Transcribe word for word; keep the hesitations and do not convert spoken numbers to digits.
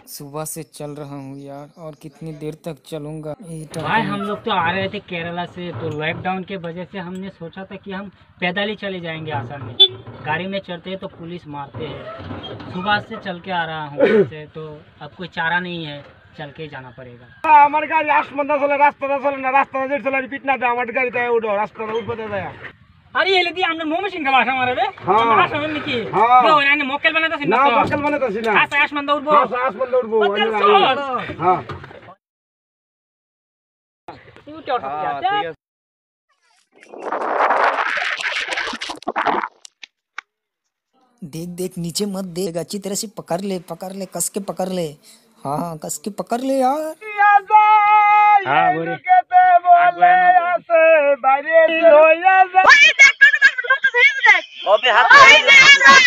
सुबह से चल रहा हूँ यार, और कितनी देर तक चलूंगा। भाई हम लोग तो आ रहे थे केरला से, तो लॉकडाउन के वजह से हमने सोचा था कि हम पैदल ही चले जाएंगे आसाम में। गाड़ी में चढ़ते हैं तो पुलिस मारते हैं। सुबह से चल के आ रहा हूँ से, तो अब कोई चारा नहीं है, चल के जाना पड़ेगा। हमारे गाड़ी आसमान चले, रास्ता चले ना, रास्ता चले रिपीट ना दे, हमारे गाड़ी तय उठो, रास्ता ऊपर दे दे। अरे ये लेती हमने मोह मशीन का भाषा मारे बे। हां भाषा में की हां जो यानी मोकल बनाता सिन ना, मोकल बनाता सिन ना। हां आसमान दौड़बो, हां आसमान दौड़बो। हां तू क्या उठ देख देख नीचे मत देख, अच्छी तरह से पकड़ ले, पकड़ ले, कस के पकड़ ले। हाँ हाँ कस के पकड़ ले यार। हाँ बोले बोले ऐसे बारे लो या